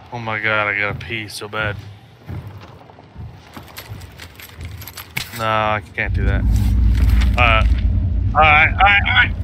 Oh my god, I gotta pee so bad. No, I can't do that. Alright, alright.